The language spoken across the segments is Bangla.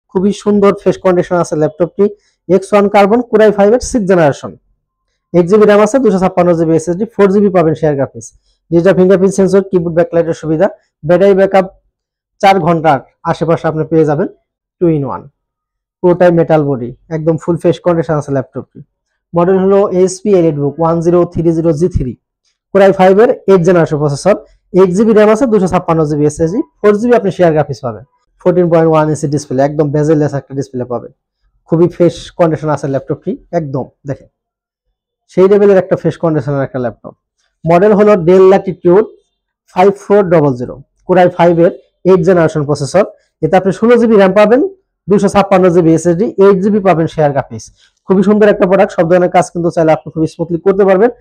খুবই সুন্দর ফ্রেশ কন্ডিশন আছে ল্যাপটপটি। X1 কার্বন Core i5 এর 6th জেনারেশন, 8 GB RAM আছে, 256 GB SSD, 4 GB পাবেন share graphics, digital fingerprint sensor, keyboard ব্যাকলাইটের সুবিধা, ব্যাটারি ব্যাকআপ 4 ঘন্টার আশেপাশে আপনি পেয়ে যাবেন 2-in-1। পুরোটাই মেটাল বডি, একদম ফুল ফ্রেশ কন্ডিশন আছে ল্যাপটপটি। মডেল হলো HP EliteBook 1030G3, Core i5 এর 8th generation processor, 8 GB RAM আছে, 256 GB SSD, 4 GB আপনি শেয়ার গ্রাফিক্স পাবেন, 14.1 ইঞ্চি ডিসপ্লে, একদম বেজেললেস একটা ডিসপ্লে পাবেন। খুবই ফ্রেশ কন্ডিশন আছে ল্যাপটপটি, একদম দেখেন সেই লেভেলের একটা ফ্রেশ কন্ডিশনের একটা ল্যাপটপ। মডেল হলো Dell Latitude 5400, Core i5 এর 8th জেনারেশন প্রসেসর, এতে আপনি 16 GB RAM পাবেন, 256 GB SSD, 8 GB পাবেন শেয়ার গ্রাফিক্স। খুবই সুন্দর একটা প্রোডাক্ট, সব ধরনের কাজ কিন্তু চাইলে আপনি খুব স্মুথলি করতে পারবেন।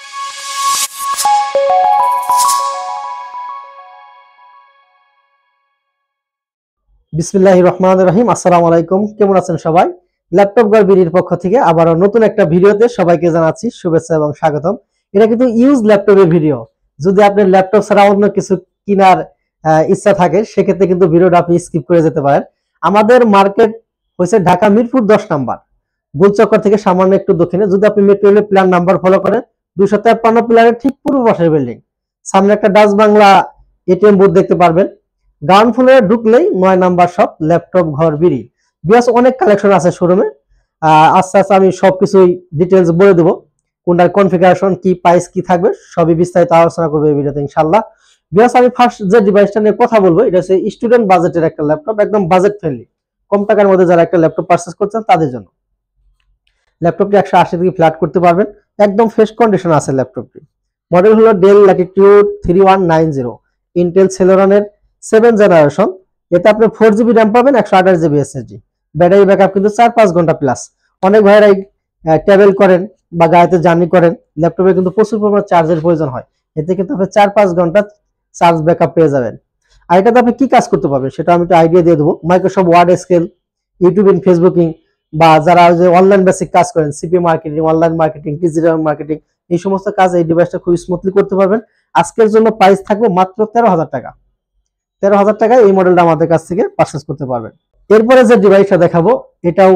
বিসমিল্লাহির রহমানির রহিম। আসসালামু আলাইকুম, কেমন আছেন সবাই? ল্যাপটপ ঘর বিডির পক্ষ থেকে আবারও নতুন একটা ভিডিওতে সবাইকে জানাচ্ছি শুভেচ্ছা এবং স্বাগতম। এটা কিন্তু ইউজ ল্যাপটপের ভিডিও। যদি আপনার ল্যাপটপ ছাড়া অন্য কিছু কেনার ইচ্ছা থাকে সেক্ষেত্রে কিন্তু ভিডিওটা আপনি স্কিপ করে যেতে পারেন। আমাদের মার্কেট হয়েছে ঢাকা মিরপুর 10 নাম্বার, গোলচক্কর থেকে সামান্য একটু দক্ষিণে। যদি আপনি মেট্রো রেলের প্ল্যান নাম্বার ফলো করেন, 253 প্ল্যানের ঠিক পূর্ব পাশের বিল্ডিং, সামনে একটা ডাচ বাংলা এটিএম বুথ দেখতে পারবেন। গ্রাউন্ড ফ্লোরে ঢুকলেই 9 নাম্বার শপ ল্যাপটপ ঘর বিড়ি। বিকজ অনেক কালেকশন আছে শোরুমে, আস্তে আস্তে আমি সবকিছুই ডিটেলস বলে দেবো, কোনটার কনফিগারেশন কি, প্রাইস কি থাকবে, সবই বিস্তারিত আলোচনা করবো এই ভিডিওতে ইনশাআল্লাহ। বিকজ আমি ফার্স্ট যে ডিভাইসটা নিয়ে কথা বলবো এটা হচ্ছে স্টুডেন্ট বাজেটের একটা ল্যাপটপ, একদম বাজেট ফ্রেন্ডলি, কম টাকার মধ্যে যারা একটা ল্যাপটপ পারচেজ করছেন তাদের জন্য। ল্যাপটপটি 180 থেকে ফ্ল্যাট করতে পারবেন, একদম ফ্রেশ কন্ডিশন আছে ল্যাপটপটি। মডেল হলো Dell Latitude 3190, ইন্টেল সেলেরনের 7th জেনারেশন, এতে আপনি 4 GB RAM পাবেন, 128 GB SSD, ব্যাটারি ব্যাকআপ কিন্তু 4-5 ঘন্টা প্লাস। অনেক ভাইরাই ট্রাভেল করেন বা গাড়িতে জার্নি করেন, ল্যাপটপে কিন্তু প্রচুর পরিমাণে চার্জের প্রয়োজন হয়, এতে কিন্তু আপনি 4-5 ঘন্টা চার্জ ব্যাকআপ পেয়ে যাবেন। আর এটাতে আপনি কি কাজ করতে পারবেন সেটা আমি একটু আইডিয়া দিয়ে দেবো। Microsoft word, excel, YouTubing, Facebooking, বা যারা যে অনলাইন বেসিক কাজ করেন, CP marketing, online marketing, digital marketing, এই সমস্ত কাজ এই ডিভাইসটা খুব স্মুথলি করতে পারবেন। আজকের জন্য প্রাইস থাকবে মাত্র 13,000 টাকা। 13,000 টাকায় এই মডেলটা আমাদের কাছ থেকে পারচেজ করতে পারবেন। এরপরে যে ডিভাইসটা দেখাবো এটাও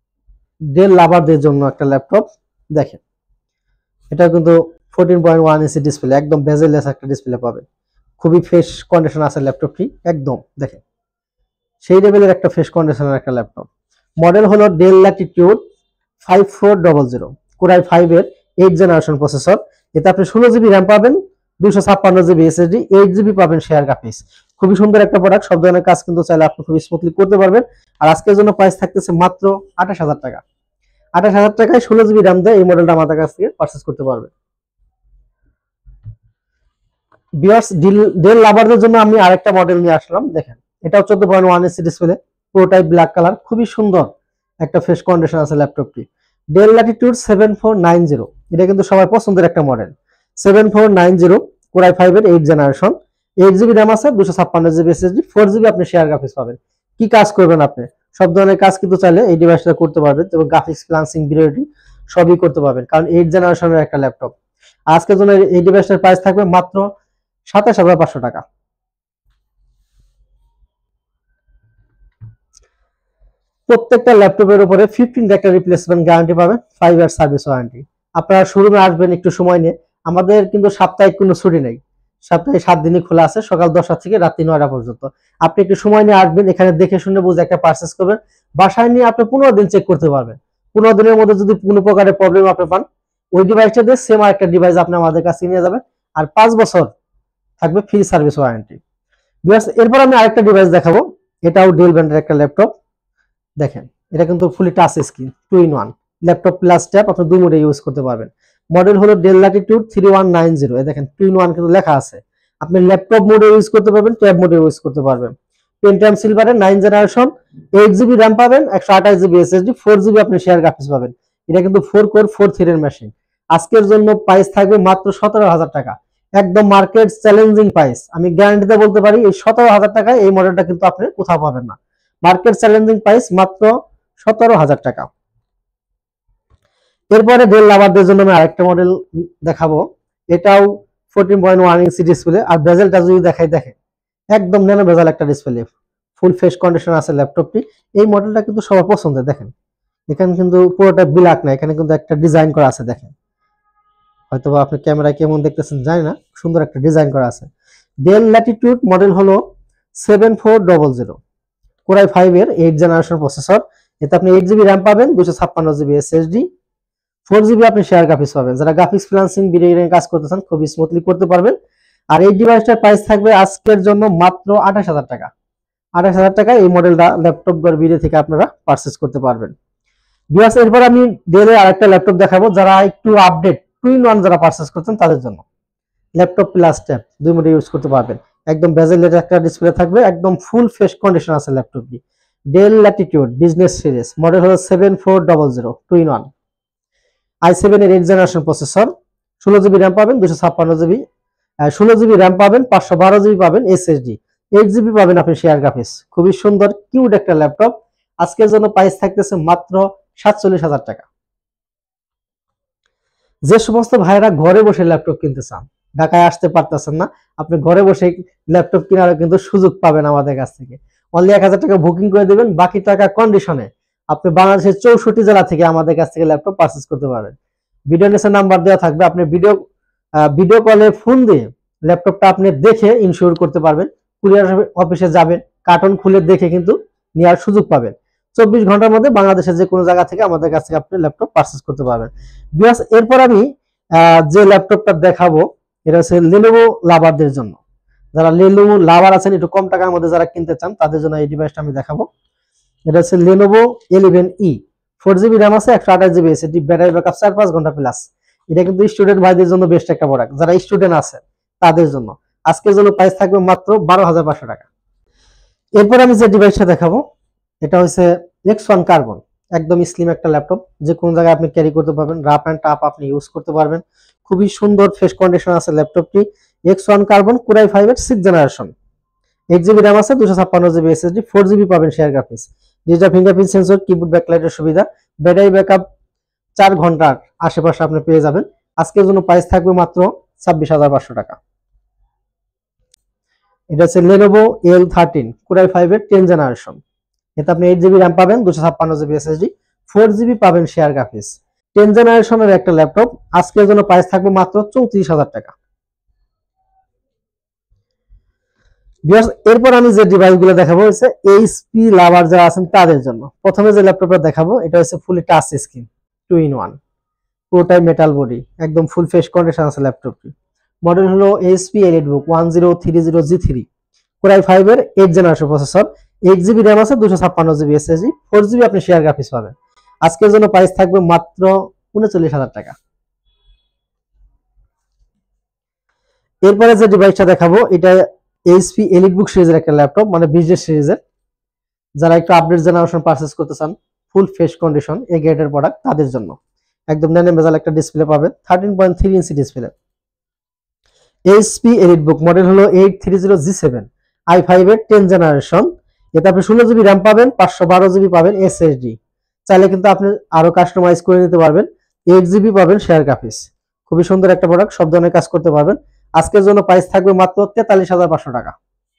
ডেল লাভারদের জন্য একটা ল্যাপটপ। দেখেন এটা কিন্তু 14.1 ইঞ্চি ডিসপ্লে, একদম বেজেললেস একটা ডিসপ্লে পাবেন। খুবই ফ্রেশ কন্ডিশন আছে ল্যাপটপটি, একদম দেখেন সেই লেভেলের একটা ফ্রেশ কন্ডিশনের একটা ল্যাপটপ। মডেল হলো Dell Latitude 5400, Core i5 এর 8th জেনারেশন প্রসেসর, এতে আপনি 16 GB RAM পাবেন, 256 GB SSD, 8 GB পাবেন শেয়ার গ্রাফিক্স। খুবই সুন্দর একটা প্রোডাক্ট, সব ধরনের কাজ কিন্তু চাইলে আপনি খুব স্মুথলি করতে পারবেন। আর আজকের জন্য প্রাইস থাকতেছে মাত্র 28,000 টাকা। 28,000 টাকায় 16 GB RAM দিয়ে এই মডেলটা আমাদের কাছ থেকে পারচেজ করতে পারবেন। ভিউয়ার্স, ডেল লাভারদের জন্য আমি আরেকটা মডেল নিয়ে আসলাম। দেখেন এটাও 14.1 ইঞ্চি ডিসপ্লে, পুরোটাই ব্ল্যাক কালার, খুবই সুন্দর একটা ফ্রেশ কন্ডিশন আছে ল্যাপটপটি। Dell Latitude 7490, এটা কিন্তু সবার পছন্দের একটা মডেল। 7490, Core i5 এর 8th জেনারেশন, 8 GB RAM আছে, 256 GB SSD, 4 GB আপনি শেয়ার গ্রাফিক্স পাবেন। কি কাজ করবেন আপনি? সব ধরনের কাজ কিন্তু চাইলে এই ডিভাইসটা করতে পারবেন, এবং গ্রাফিক্স, ফ্লান্সিং, ভিডিও সবই করতে পারবেন, কারণ 8th জেনারেশনের একটা ল্যাপটপ। আজকের জন্য এই ডিভাইসটার প্রাইস থাকবে মাত্র 27,500 টাকা। প্রত্যেকটা ল্যাপটপের উপরে 15 একটা রিপ্লেসমেন্ট গ্যারান্টি পাবেন, 5 ইয়ার সার্ভিস ওয়ারেন্টি। আপনারা শোরুমে আসবেন একটু সময় নিয়ে, আমাদের কিন্তু সাপ্তাহিক কোনো ছুটি নেই, সপ্তাহে 7 দিনই খোলা আছে, সকাল 10টা থেকে রাত্রি 9টা পর্যন্ত। আপনি একটু সময় নিয়ে আসবেন, এখানে দেখে শুনে বুঝে একটা পারচেজ করবেন, বাসায় নিয়ে আপনি 15 দিন চেক করতে পারবেন। 15 দিনের মধ্যে যদি কোনো প্রকারের প্রবলেম আপনি পান, ওই ডিভাইসটা দিয়ে সেম আরেকটা ডিভাইস আপনি আমাদের কাছে নিয়ে যাবেন, আর 5 বছর থাকবে ফ্রি সার্ভিস ওয়ারেন্টি। এরপর আমি আরেকটা ডিভাইস দেখাবো, এটাও ডেল ব্র্যান্ডের একটা ল্যাপটপ। দেখেন এটা কিন্তু fully touch screen, 2-in-1 laptop plus tab, আপনি দুই মোডে ইউজ করতে পারবেন। মডেল হলো Dell Latitude 3190, এই দেখেন 2-in-1 কিন্তু লেখা আছে। আপনি ল্যাপটপ মোডে ইউজ করতে পারবেন, ট্যাব মোডে ইউজ করতে পারবেন। পেন্টিয়াম সিলভারের 9 জেনারেশন, 8 GB RAM পাবেন, 128 GB SSD, 4 GB আপনি শেয়ার গ্রাফিক্স পাবেন। এটা কিন্তু 4 কোর 4 থ্রেডের মেশিন। আজকের জন্য প্রাইস থাকবে মাত্র 17,000 টাকা, একদম মার্কেট চ্যালেঞ্জিং প্রাইস। আমি গ্যারান্টিতে বলতে পারি এই 17,000 টাকায় এই মডেলটা কিন্তু আপনি কোথাও পাবেন না। মার্কেট চ্যালেঞ্জিং প্রাইস মাত্র 17,000 টাকা। এরপরে ডেল লাভারদের জন্য আমি আরেকটা মডেল দেখাবো, এটাও 14.1 ইঞ্চি ডিসপ্লে, আর বেজেলটা যদি দেখাই, দেখেন একদম ন্যানো বেজেল একটা ডিসপ্লে, ফুল ফ্রেশ কন্ডিশন আছে ল্যাপটপটি। এই মডেলটা কিন্তু সবার পছন্দের। দেখেন এখানে কিন্তু পুরোটা ব্ল্যাক না, এখানে কিন্তু একটা ডিজাইন করা আছে। দেখেন হয়তোবা আপনি ক্যামেরায় কেমন দেখতেছেন জানি না, সুন্দর একটা ডিজাইন করা আছে। ডেল ল্যাটিটিউড মডেল হলো 7400, Core i5 এর 8 জেনারেশন প্রসেসর। এতে আপনি 8GB র্যাম পাবেন, 256GB SSD, 4GB আপনি শেয়ার গ্রাফিক্স পাবেন। যারা গ্রাফিক্স ফ্রিল্যান্সিং ভিডিও এডিটিং কাজ করতেছেন খুবই স্মুথলি করতে পারবেন। আর এই ডিভাইসটার প্রাইস থাকবে আজকের জন্য মাত্র 28000 টাকা। 28000 টাকায় এই মডেলটা ল্যাপটপ গড় ভিডিও থেকে আপনারা পারচেজ করতে পারবেন। ভিউয়ার্স এরপর আমি ডেলের আরেকটা ল্যাপটপ দেখাবো, যারা একটু আপডেট 2-in-1 যারা পারচেজ করছেন তাদের জন্য। ল্যাপটপ প্লাস ট্যাব দুই মোডে ইউজ করতে পারবেন। একদম বেজেলের একটা ডিসপ্লে থাকবে, একদম ফুল ফ্রেশ কন্ডিশন আছে ল্যাপটপটি। Dell Latitude business series model হলো 7400, 2-in-1, i7 এর 8 জেনারেশন প্রসেসর, 16GB র্যাম পাবেন, 256GB, 16GB র্যাম পাবেন, 512GB পাবেন SSD, 8GB পাবেন আপনি শেয়ার গ্রাফিক্স। খুবই সুন্দর কিউট একটা ল্যাপটপ। আজকের জন্য প্রাইস থাকতেছে মাত্র 47,000 টাকা। যে সমস্ত ভাইরা ঘরে বসে ল্যাপটপ কিনতে চান, ঢাকায় আসতে পারতেছেন না, আপনি ঘরে বসে ল্যাপটপ কেনার কিন্তু সুযোগ পাবেন আমাদের কাছ থেকে। অনলি 1000 টাকা বুকিং করে দেবেন, বাকি টাকা কন্ডিশনে আপনি বাংলাদেশের 64 জেলা থেকে আমাদের কাছ থেকে ল্যাপটপ পারচেজ করতে পারবেন। ভিডিও নিচে নাম্বার দেওয়া থাকবে, আপনি ভিডিও কলে ফোন দিয়ে ল্যাপটপটা আপনি দেখে ইনশিওর করতে পারবেন। কুরিয়ার অফিসে যাবেন, কার্টন খুলে দেখে কিন্তু নেওয়ার সুযোগ পাবেন। 24 ঘন্টার মধ্যে বাংলাদেশের যে কোনো জায়গা থেকে আমাদের কাছ থেকে আপনি ল্যাপটপ পারচেজ করতে পারবেন। বিকজ এরপর আমি যে ল্যাপটপটা দেখাবো এটা হচ্ছে Lenovo লাভারদের জন্য। যারা Lenovo লাভার আছেন, একটু কম টাকার মধ্যে যারা কিনতে চান তাদের জন্য এই ডিভাইসটা আমি দেখাবো। এটা হচ্ছে Lenovo 11E, 4GB র্যাম আছে, 128GB SSD, ব্যাটারি ব্যাকআপ 4-5 ঘন্টা প্লাস। এটা কিন্তু স্টুডেন্ট ভাইদের জন্য বেস্ট একটা প্রোডাক্ট, যারা স্টুডেন্ট আছে তাদের জন্য। আজকের জন্য প্রাইস থাকবে মাত্র 12,500 টাকা। এরপর আমি যে ডিভাইসটা দেখাবো এটা হচ্ছে X1 কার্বন, একদম স্লিম একটা ল্যাপটপ, যে কোন জায়গায় আপনি ক্যারি করতে পারবেন, রাফ এন্ড টাফ আপনি ইউজ করতে পারবেন। খুবই সুন্দর ফ্রেশ কন্ডিশন আছে ল্যাপটপটি। X1 কার্বন Core i5 এর 6 জেনারেশন, 8GB র্যাম আছে, 256GB SSD, 4GB পাবেন share graphics, digital fingerprint sensor, keyboard ব্যাকলাইটের সুবিধা, ব্যাটারি ব্যাকআপ 4 ঘন্টার আশেপাশে আপনি পেয়ে যাবেন। আজকের জন্য প্রাইস থাকবে মাত্র 26,500 টাকা। এটা হচ্ছে Lenovo L13 Core i5 এর 10 জেনারেশন। এতে আপনি 8GB র্যাম পাবেন, 256GB SSD, 4GB পাবেন শেয়ার গ্রাফিক্স। 10 জেনারেশনের একটা ল্যাপটপ। আজকের জন্য প্রাইস থাকবে মাত্র 34,000 টাকা। এরপর আমি যে ডিভাইসগুলো দেখাবো হচ্ছে HP লাভার যারা আছেন তাদের জন্য। প্রথমে যে ল্যাপটপটা দেখাবো এটা হচ্ছে ফুলি টাচ স্ক্রিন, 2-in-1, পুরোটাই মেটাল বডি, একদম ফুল ফ্রেশ কন্ডিশন আছে ল্যাপটপটি। মডেল হলো HP EliteBook 1030G3, Core i5 এর 8 জেনারেশন প্রসেসর, 8GB র্যাম আছে, 256GB SSD, 4GB আপনি শেয়ার গ্রাফিক্স পাবেন। আজকের জন্য প্রাইস থাকবে মাত্র 39,000 টাকা। এরপরে যে ডিভাইসটা দেখাবো এটা HP EliteBook সিরিজের একটা ল্যাপটপ, মানে বিজনেস সিরিজের। যারা একটু আপডেট জেনারেশন পারচেজ করতে চান, ফুল ফ্রেশ কন্ডিশন এ গ্রেডের প্রোডাক্ট তাদের জন্য। একদম ন্যানো বেজাল একটা ডিসপ্লে পাবেন, 13.3 inch display. HP EliteBook model হলো 830G7, i5 এর 10 জেনারেশন। এতে আপনি 16GB র্যাম পাবেন, 512GB পাবেন SSD। চাইলে কিন্তু আপনি আরো কাস্টমাইজ করে নিতে পারবেন। 8GB পাবেন শেয়ার গ্রাফিক্স। খুবই সুন্দর একটা প্রোডাক্ট, সব ধরনের কাজ করতে পারবেন। আজকের জন্য প্রাইস থাকবে মাত্র 43,500 টাকা।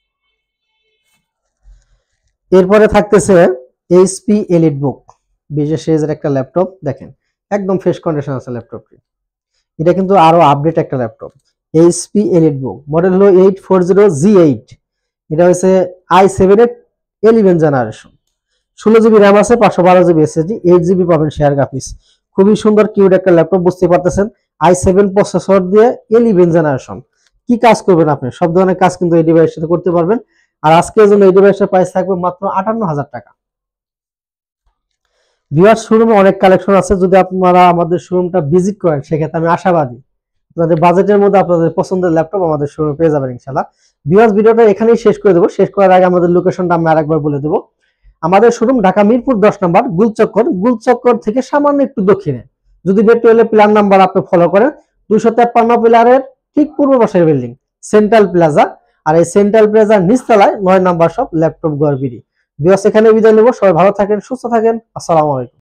এরপরে থাকতেছে HP EliteBook বিজনেস সিরিজের একটা ল্যাপটপ। দেখেন একদম ফ্রেশ কন্ডিশন আছে ল্যাপটপটি। এটা কিন্তু আরো আপডেট একটা ল্যাপটপ। HP EliteBook মডেল হলো 840G8। এটা হচ্ছে i7 এর 11 জেনারেশন, 16GB র্যাম আছে, 512GB SSD, 8GB পাবেন শেয়ার গ্রাফিক্স। খুবই সুন্দর কিউট একটা ল্যাপটপ, বুঝতে পারতেছেন i7 প্রসেসর দিয়ে 11 জেনারেশন। কি কাজ করবেন আপনি, সব ধরনের কাজ কিন্তু এই ডিভাইসের সাথে করতে পারবেন। আর আজকের জন্য এই ডিভাইসের প্রাইস থাকবে মাত্র 58,000 টাকা। ভিউয়ার্স শোরুমে অনেক কালেকশন আছে, যদি আপনারা আমাদের শোরুমটা ভিজিট করেন সেক্ষেত্রে আমি আশাবাদী আপনাদের বাজেটের মধ্যে আপনাদের পছন্দের ল্যাপটপ আমাদের শোরুমে পেয়ে যাবেন ইনশাআল্লাহ। ভিউয়ার্স ভিডিওটা এখানেই শেষ করে দেবো। শেষ করার আগে আমাদের লোকেশনটা আমি আরেকবার বলে দেবো। আমাদের শোরুম ঢাকা মিরপুর 10 নম্বর গুলচক্কর থেকে সামান্য একটু দক্ষিণে। যদি মেট্রো রেলের প্ল্যান নাম্বার আপনি ফলো করেন, 253 পিলারের ঠিক পূর্ব পাশের বিল্ডিং সেন্ট্রাল প্লাজা। আর এই সেন্ট্রাল প্লাজার নিচতলায় 9 নম্বর শপ ল্যাপটপ গড়বিড়ি। ভিউয়ার্স এখানে বিদায় নেব। সবাই ভালো থাকেন, সুস্থ থাকেন। আসসালামু আলাইকুম।